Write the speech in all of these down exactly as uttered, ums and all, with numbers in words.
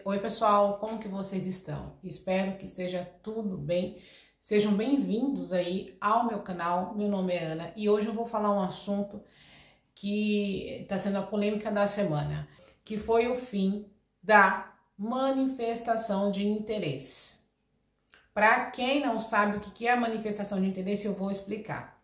Oi pessoal, como que vocês estão? Espero que esteja tudo bem. Sejam bem-vindos aí ao meu canal. Meu nome é Ana e hoje eu vou falar um assunto que está sendo a polêmica da semana, que foi o fim da manifestação de interesse. Para quem não sabe o que é a manifestação de interesse, eu vou explicar.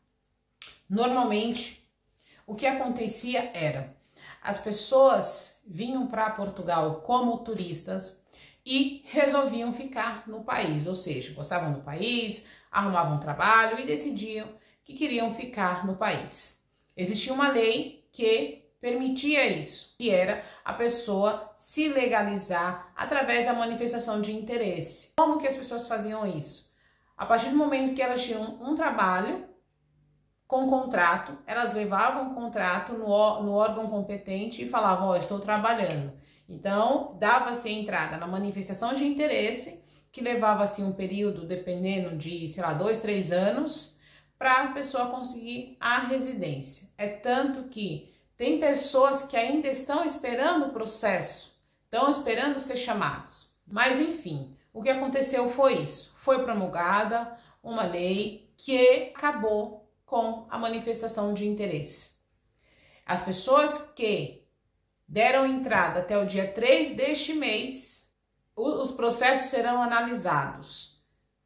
Normalmente, o que acontecia era, as pessoas vinham para Portugal como turistas e resolviam ficar no país, ou seja, gostavam do país, arrumavam trabalho e decidiam que queriam ficar no país. Existia uma lei que permitia isso, que era a pessoa se legalizar através da manifestação de interesse. Como que as pessoas faziam isso? A partir do momento que elas tinham um trabalho com contrato, elas levavam o contrato no, no órgão competente e falavam, ó, oh, estou trabalhando. Então, dava-se a entrada na manifestação de interesse, que levava-se um período, dependendo de, sei lá, dois, três anos, para a pessoa conseguir a residência. É tanto que tem pessoas que ainda estão esperando o processo, estão esperando ser chamados. Mas, enfim, o que aconteceu foi isso. Foi promulgada uma lei que acabou com a manifestação de interesse. As pessoas que deram entrada até o dia três deste mês, os processos serão analisados.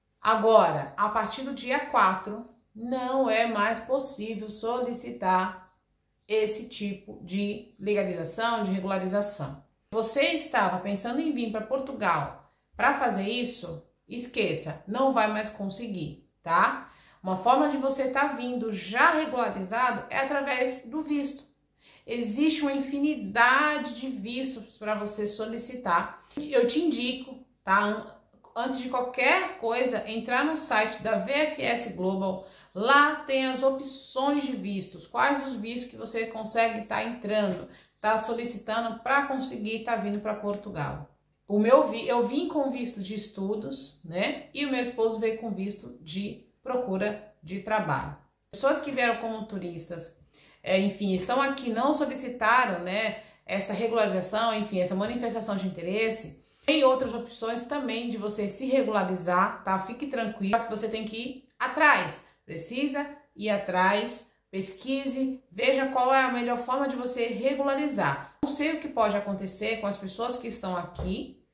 Agora, a partir do dia quatro, não é mais possível solicitar esse tipo de legalização, de regularização. Se você estava pensando em vir para Portugal para fazer isso, esqueça, não vai mais conseguir, tá? Uma forma de você estar vindo já regularizado é através do visto. Existe uma infinidade de vistos para você solicitar. Eu te indico, tá? Antes de qualquer coisa, entrar no site da V F S Global. Lá tem as opções de vistos. Quais os vistos que você consegue estar entrando, estar solicitando para conseguir estar vindo para Portugal. O meu eu vim com visto de estudos, né? E o meu esposo veio com visto de procura de trabalho. Pessoas que vieram como turistas, é, enfim, estão aqui, não solicitaram, né, essa regularização, enfim, essa manifestação de interesse. Tem outras opções também de você se regularizar, tá? Fique tranquilo, que você tem que ir atrás. Precisa ir atrás, pesquise, veja qual é a melhor forma de você regularizar. Não sei o que pode acontecer com as pessoas que estão aqui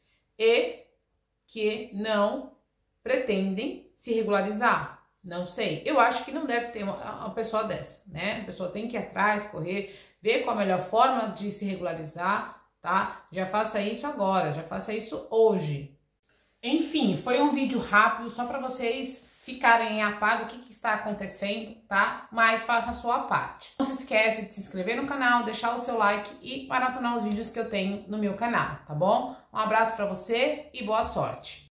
e que não pretendem se regularizar. Não sei. Eu acho que não deve ter uma, uma pessoa dessa, né? A pessoa tem que ir atrás, correr, ver qual a melhor forma de se regularizar, tá? Já faça isso agora, já faça isso hoje. Enfim, foi um vídeo rápido só para vocês ficarem a par do que, que está acontecendo, tá? Mas faça a sua parte. Não se esquece de se inscrever no canal, deixar o seu like e maratonar os vídeos que eu tenho no meu canal, tá bom? Um abraço para você e boa sorte!